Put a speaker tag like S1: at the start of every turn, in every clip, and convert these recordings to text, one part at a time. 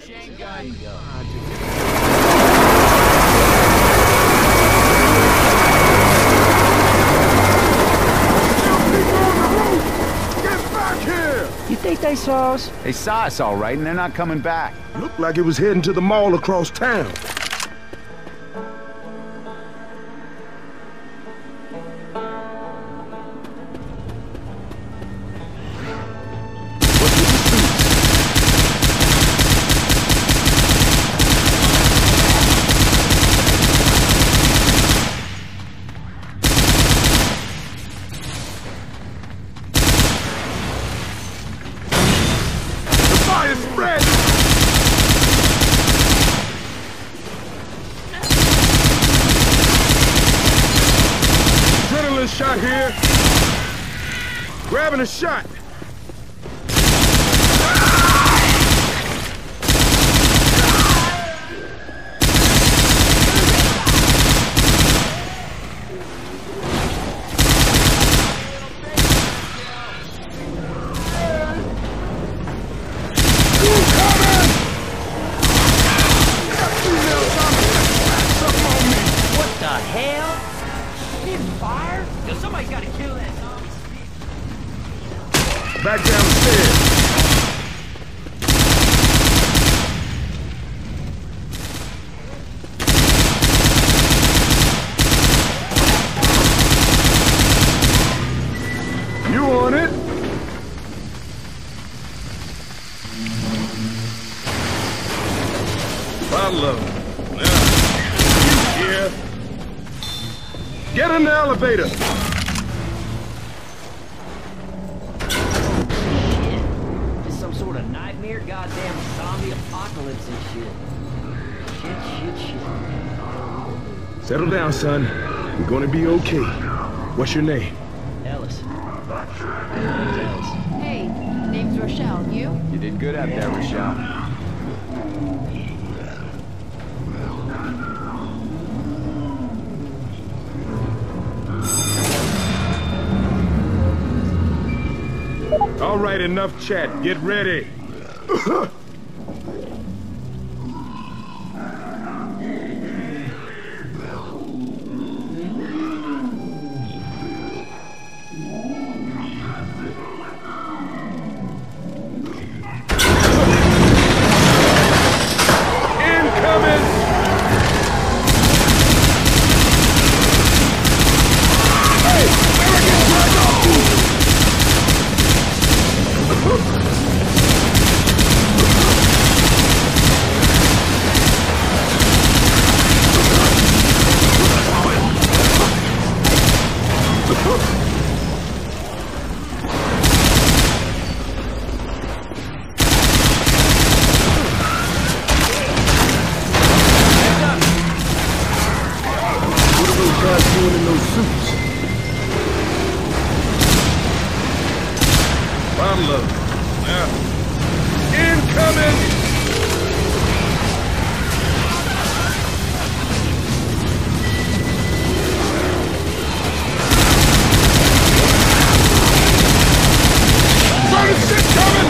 S1: Machine gun.
S2: You think they saw us?
S3: They saw us all right, and they're not coming back.
S4: Looked like it was heading to the mall across town. Spread! Adrenaline shot here. Grabbing a shot.
S1: Somebody's got to kill that zombie.
S4: Back downstairs. You on it? Bottle of it. Yeah. Get in the elevator.
S2: Sort of nightmare, goddamn zombie apocalypse and shit. Shit.
S4: Settle down, son. We're gonna be okay. What's your name?
S2: Ellis.
S5: Hey, name's Rochelle. You?
S3: You did good out there, Rochelle.
S4: All right, enough chat. Get ready. Doing in those suits? Bottle of it. Now. Incoming! Burning shit coming!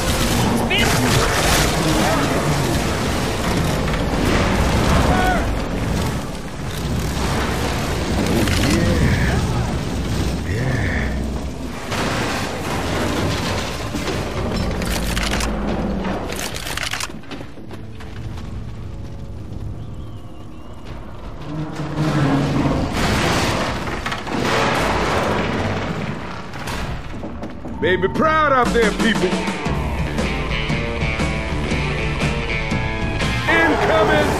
S4: Baby, proud out there, people. Incoming!